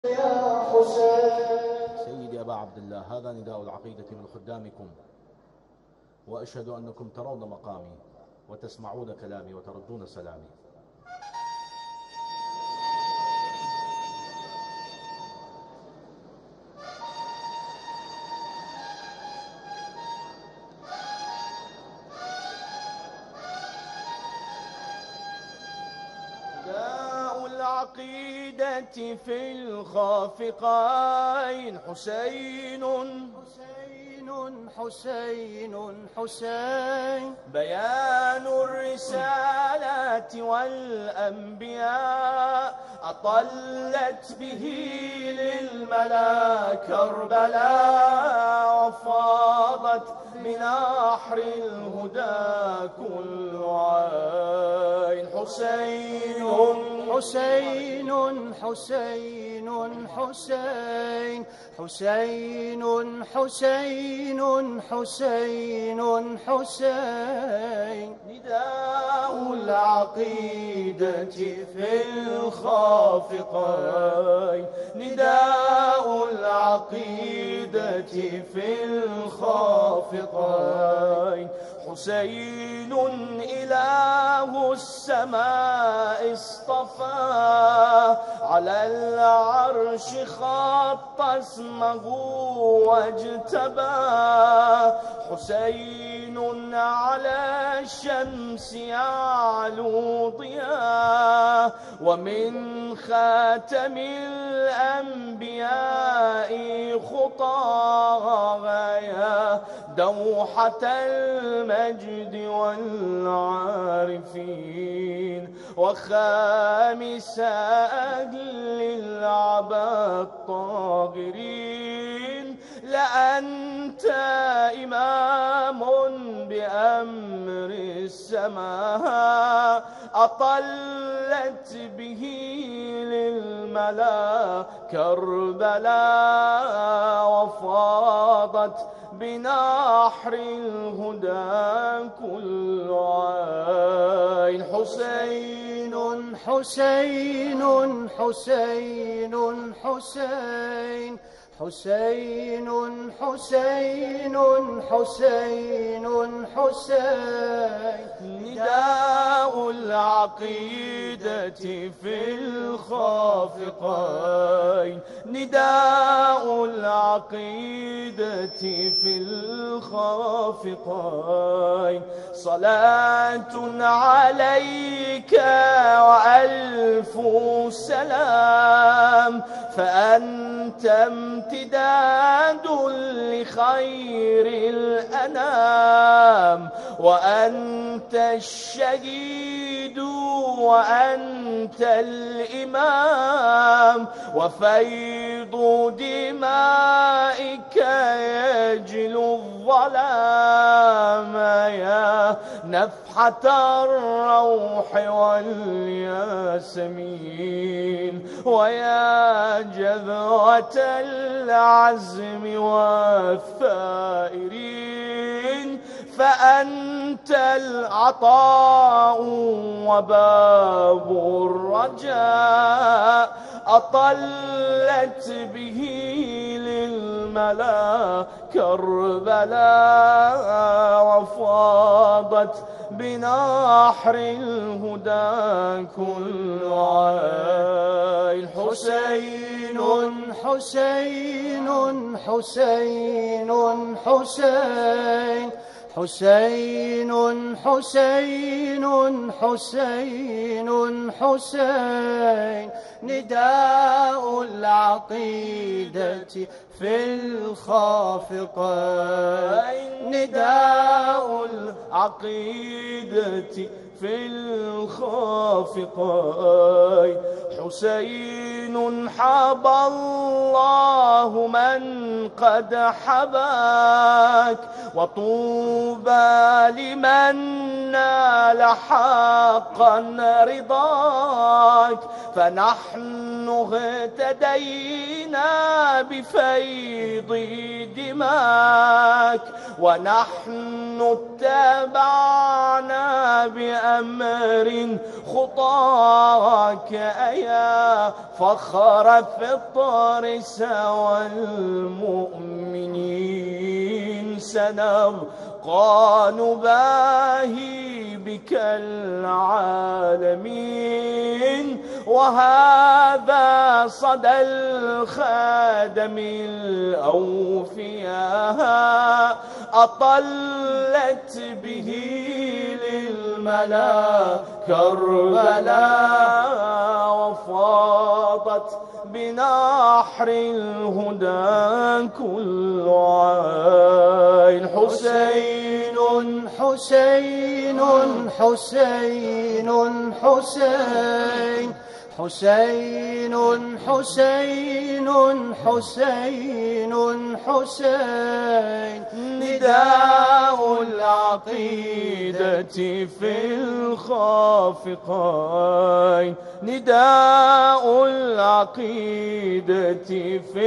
يا حسين. سيدي أبا عبد الله، هذا نداء العقيدة من خدامكم، وأشهد أنكم ترون مقامي وتسمعون كلامي وتردون سلامي. نداء العقيدة في الخافقين حسين حسين حسين. بيان الرسالات والأنبياء أطلت به للملا كربلاء، وفاضت بنحر الهدى كل عين. حسين حسين حسين حسين حسين حسين حسين حسين. نداء العقيدة في الخافقين، نداء العقيدة في الخافقين. حسين إله السماء اصطفى، على العرش خط اسمه واجتبى. حسين على الشمس يعلو ضياء، ومن خاتم الأنبياء خطاها، يا دوحة المجد والعارفين، وخامس أهل العبا الطاغرين. لأنت إمام بأمر السماء، أطلت به للملا كربلاء، وفاضت بنحر الهدى كل عين. حسين حسين حسين حسين حسين حسين حسين حسين. نداء العقيدة في الخافقين، نداء العقيدة في الخافقين. صلاة عليك وألف سلام، فأنت امتداد لخير الأنام، وأنت الشهيد وأنت الإمام، وفيض دمائك يجلو الظلام، يا نفحة الروح والياسمين، ويا جذوة العزم والثائرين. فأنت العطاء وباب الرجاء، أطلت به للملا كربلاء، وفاضت بنحر الهدى كل عين. حسين حسين حسين حسين حسين حسين حسين حسين. نداء العقيدة في الخافقين، نداء العقيدة في الخافقين. حسين حبى الله من قد حباك، وطوبى لمن نال حقا رضاك. فنحن اهتدينا بفيض دماك، ونحن اتبعنا بأمر خطاك، يا يا فخر فطر سوى المؤمنين سنبقى نباهي بك العالمين وهذا صدى الخادم الأوفياء أطلت به للملا كربلاء وفاضت بنحر الهدى كل عين حسين حسين حسين حسين حسين حسين حسين حسين نداء العقيدة في الخافقين نداء العقيدة في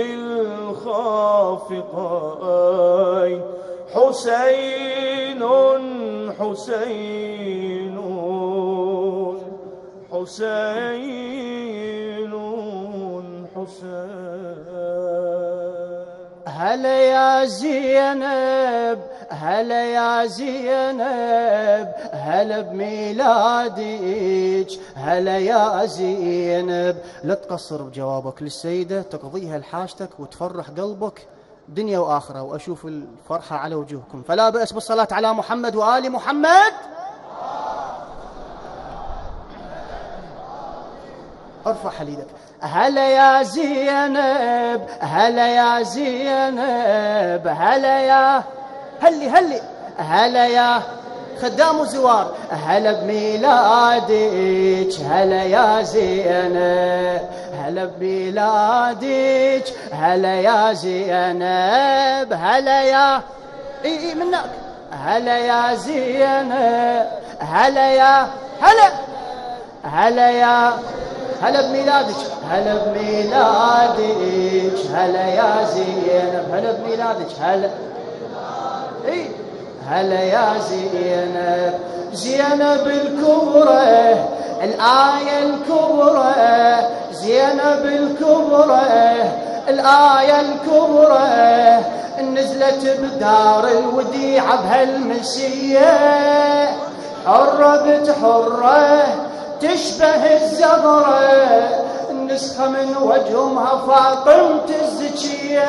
الخافقين حسين حسين حسين حسين. هلا يا زينب هلا يا زينب هلا بميلادك هلا يا زينب. لا تقصر بجوابك للسيدة تقضيها لحاجتك وتفرح قلبك دنيا وآخرة وأشوف الفرحة على وجوهكم. فلا بأس بالصلاة على محمد وآل محمد. ارفع حليلك. هلا يا زينب هلا يا زينب هلا يا هلي هلا يا خدام وزوار هلا بميلادك هلا يا زينب هلا بميلادك هلا يا زينب هلا يا اي منك هلا يا زينب هلا يا هلا يا هلا بميلادك هلا بميلادك هلا يا زينب هلا بميلادك هلا اي هلا يا زينب. زينب الكبرى الآية الكبرى زينب الكبرى الآية الكبرى نزلت بدار الوديعة بهالمسية حرة بنت حرة تشبه الزهرة النسخة من وجهها فاطمة الزكية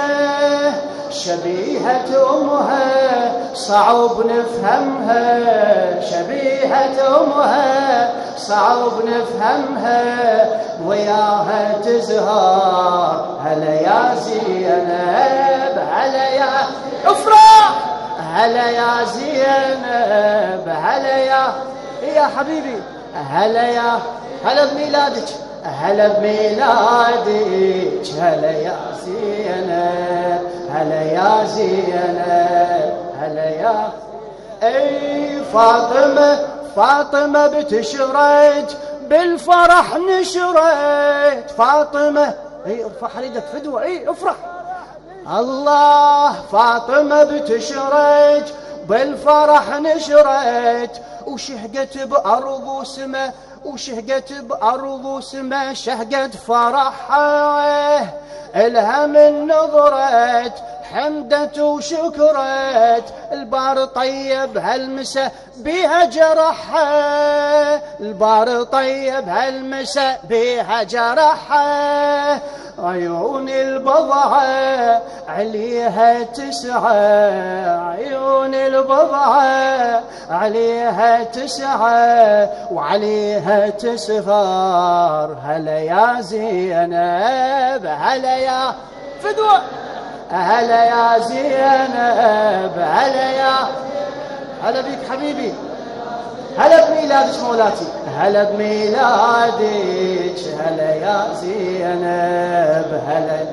شبيهة أمها صعب نفهمها شبيهة أمها صعب نفهمها وياها تزهر هلا يا زينب هلا يا افرح هلا يا زينب هلا يا حبيبي هلا يا هلا بميلادك هلا بميلادك هلا يا زينب هلا يا زينب هلا يا اي فاطمة بتشرد بالفرح نشرد فاطمة اي ارفع حريدك فدوة اي افرح الله فاطمة بتشرد بالفرح نشرد وشهقت بأرض وسما وشهقت بأرض وسما شهقت فرحها إلها من نظرت حمدت وشكرت البار طيب هالمسا بيها جرحها البار طيب هالمسا بيها جرحها عيون البضعة عليها تسعى عيون البضعة عليها تسعى وعليها تسفار هلا يا زينب هلا يا فدوة هلا يا زينب هلا بيك حبيبي هلا بميلادك مولاتي هلا بميلادك هلا يا زينب هلا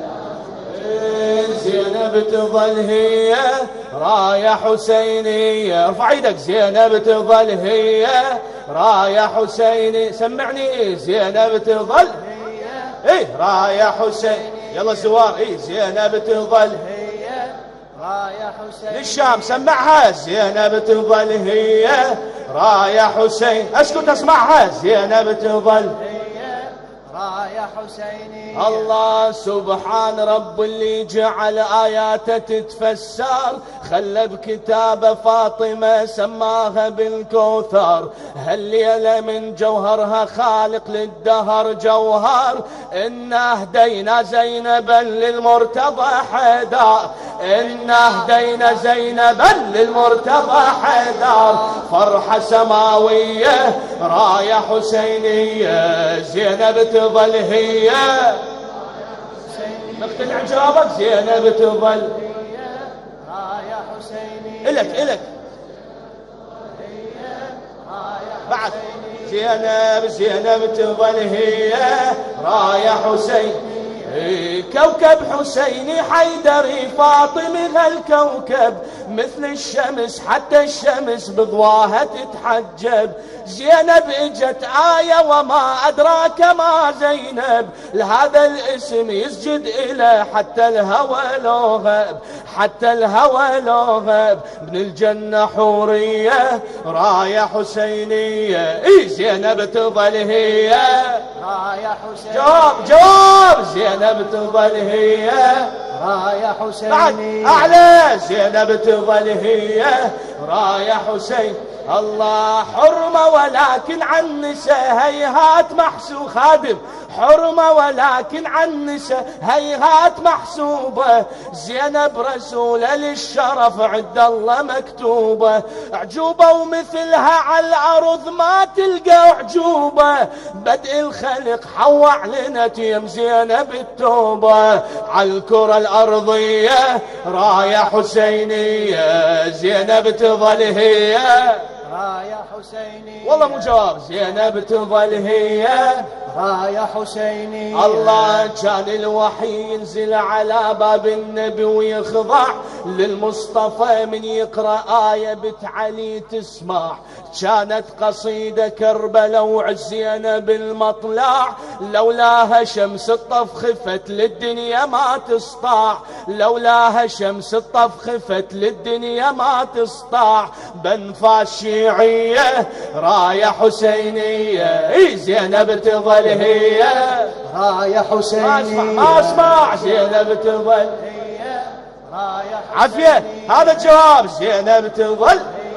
زينب تظل هي راية حسينية ارفع ايدك زينب تظل هي راية حسينية سمعني زينب تظل هي راية حسين يلا الزوار زينب تظل هي راية حسين للشام سمعها زينب تظل هي راية حسين اسكت اسمعها زينب تظل هي راية راية حسينية. الله سبحان رب اللي جعل آياته تتفسر، خلى بكتابه فاطمة سماها بالكوثر. هالليلة من جوهرها خالق للدهر جوهر، إنا هدينا زينبا للمرتضى حيدر، إنا هدينا زينبا للمرتضى حيدر. فرحة سماوية راية حسينية، زينب تظل هي مقتنع جوابك، زينب تظل راية حسينية. إلك بعد زينب تظل هي راية حسين. كوكب حسيني حيدري فاطمة هالكوكب، مثل الشمس حتى الشمس بضواها تتحجب. زينب اجت آية وما أدراك ما زينب، لهذا الاسم يسجد إله حتى الهوى لو غاب، حتى الهوى لو غاب. من الجنة حورية راية حسينية، زينب تظل هي راية حسينية. جواب زينب تظل هي راية حسينية. أعلى زينب تظل هي راية حسين. الله حرمة ولكن عن نساء هيهات محسوب خادم، حرمة ولكن عن نساء هيهات محسوبة. زينب رسولة للشرف عند الله مكتوبة، عجوبة ومثلها على الأرض ما تلقى عجوبة. بدء الخلق حوا أعلنت يم زينب التوبة، على الكرة الأرضية راية حسينية، زينب تظل هي راية حسينية. والله مو جواب، زينب تظل هي راية حسينية. الله كان الوحي ينزل على باب النبي ويخضع للمصطفى، من يقرأ آية بنت علي تسمع. كانت قصيدة كربلاء وعزينب المطلع، لولاها شمس الطف خفت للدنيا ما تسطع، لولاها شمس الطف خفت للدنيا ما تسطع. بنفاس الشيعية راية حسينية، زينب تظل هي راية حسينية. ما اسمع زينب تظل هي راية عافية، هذا الجواب زينب تظل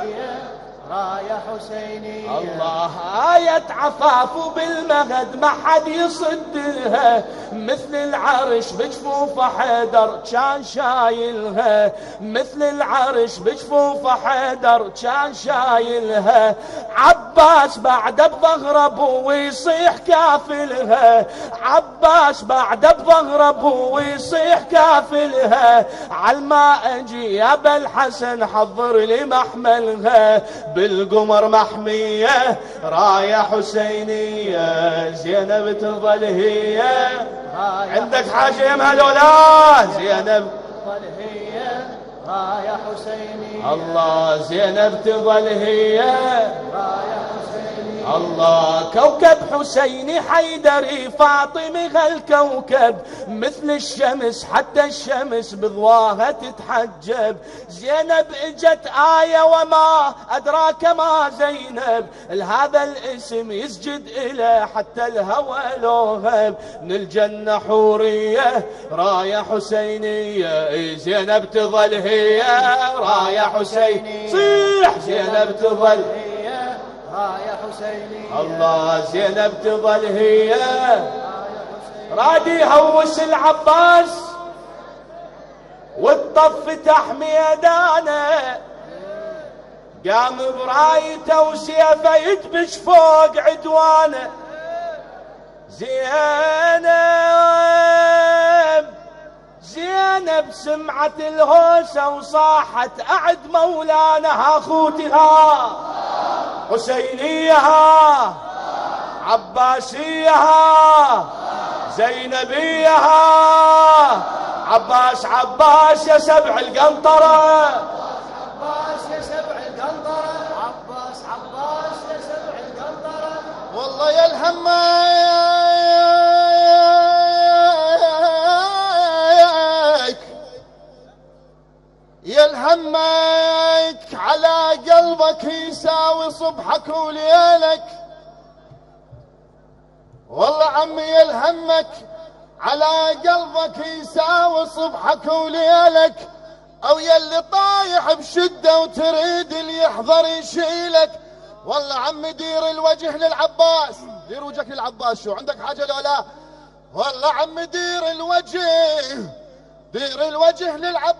راية حسينية. الله آية عفاف بالمهد ما حد يصدها، مثل العرش بجفوف حيدر كان شايلها، مثل العرش بجفوف حيدر كان شايلها. عباس بعد بظهر ابوه يصيح كافلها، عباس بعد بظهر ابوه ويصيح كافلها. عالما اجي يا ابا الحسن حضر لي محملها، بالقمر محمية راية حسينية، زينب تظل هي عندك حاجة يا مهلولا، زينب تظل هي راية حسينية. الله زينب تظل هي راية حسينية. الله كوكب حسيني حيدري فاطمة هالكوكب، مثل الشمس حتى الشمس بضواها تتحجب. زينب اجت آية وما أدراك ما زينب، لهذا الاسم يسجد إله حتى الهوى لوهب. من الجنة حورية راية حسينية، زينب تظل هي راية حسين. صيح زينب تظل راية حسينية. الله زينب تظل هي رادي يهوس العباس والطف تحمي يدانه، قام برايته وسيفه يدبش فوق عدوانه. زينب سمعت الهوسة وصاحت أعد مولانا أخوتها، حسينيها عباسيها زينبيها. عباس عباس يا سبع القنطرة، عباس يا سبع القنطرة، عباس عباس يا سبع القنطرة. والله يا الهمايك يا الهمايك على قلبك يساوي صبحك وليلك. والله عمي الهمك على قلبك يساوي صبحك وليلك، او يلي طايح بشده وتريد اللي يحضر يشيلك. والله عمي دير الوجه للعباس، دير وجهك للعباس، شو عندك حاجه لو لا؟ والله عمي دير الوجه، دير الوجه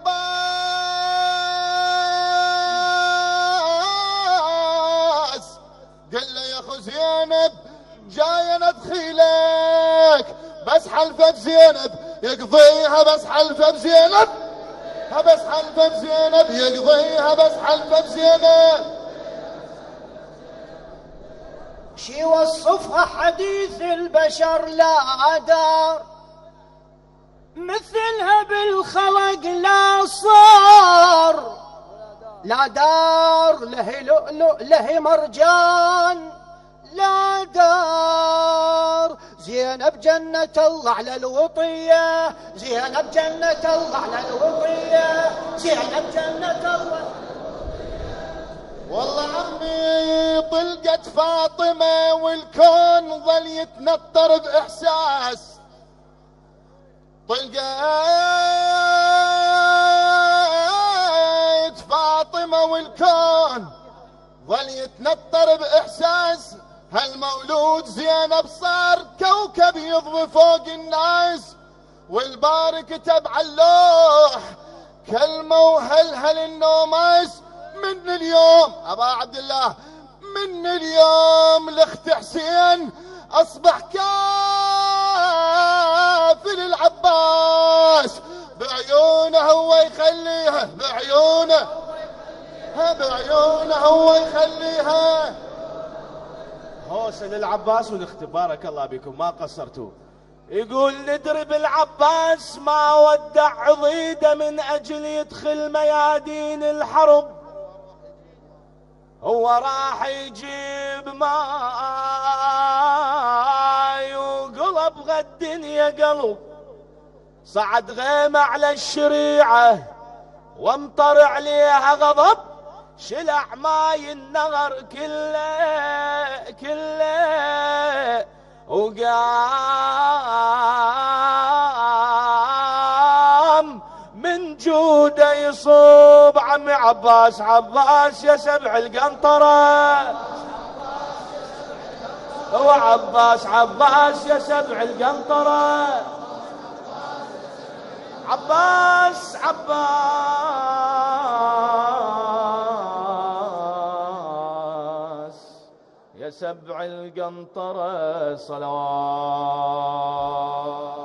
للعباس. قل له يا اخو زينب جاي ندخيلك، بس حلفه بزينب يقضيها، بس حلفه بزينب، بس حلفه بزينب يقضيها، بس حلفه بزينب. شي وصفها حديث البشر لا دار مثلها بالخلق لا صار، لا دار له لؤلؤ له مرجان، لا دار زينب جنة الله على الوطية، زينب جنة الله على الوطية، زينب جنة الله. والله عمي طلقت فاطمة والكون ظل يتنطر بإحساس، طلقت فاطمة والكون ظل يتنطر بإحساس. هالمولود زينب صار كوكب يضوي فوق الناس، والباري كتب على اللوح كلمة وهلهل النوماس. من اليوم أبا عبد الله، من اليوم لاخت حسين أصبح كافل العباس، بعيونه هو يخليها، بعيونه هو يخليها. هوسه للعباس والاخت، بارك الله بكم ما قصرتوا. يقول ندري بالعباس ما ودع عضيده من اجل يدخل ميادين الحرب، هو راح يجيب ماي وقلب غد الدنيا قلب، صعد غيمه على الشريعه وامطر عليها غضب، شلع ماي النهر كله وقام من جوده يصوب عمي عباس. عباس يا سبع القنطرة، هو عباس يا سبع القنطرة، عباس يا سبع القنطرة صلوات.